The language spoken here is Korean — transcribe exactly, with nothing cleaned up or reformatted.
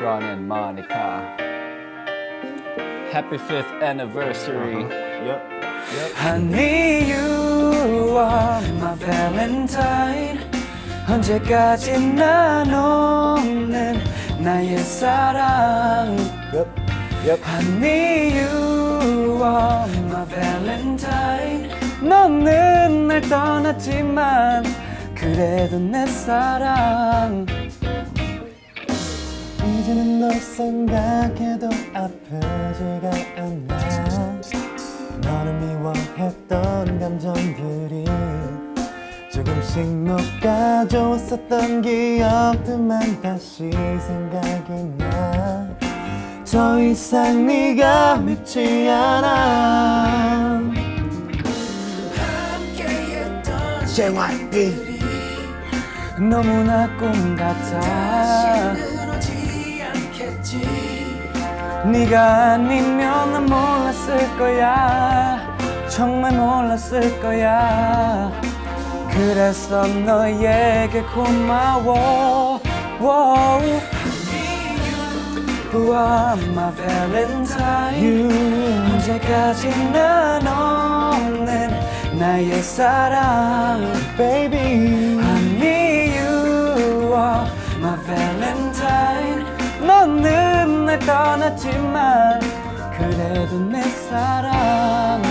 축하하는 마니카. Happy fifth anniversary. Uh-huh. Yep. Yep. Honey, you are my Valentine. 언제까지 난 없는 나의 사랑. Yep. Yep. Honey, you are my Valentine. 너는 날 떠났지만 그래도 내 사랑. 이제는 널 생각해도 아프지가 않아. 너를 미워했던 감정들이 조금씩 녹아줬었던 기억들만 다시 생각이 나. 더 이상 네가 밉지 않아. 함께했던 제이와이피 너무나 꿈 같아. 다시는 오지 않겠지. 네가 아니면 난 몰랐을 거야. 정말 몰랐을 거야. 그래서 너에게 고마워. You are my Valentine. You. 언제까지 난 없는 나의 사랑. Baby. Honey, you are my Valentine. 너는 날 떠났지만 그래도 내 사랑.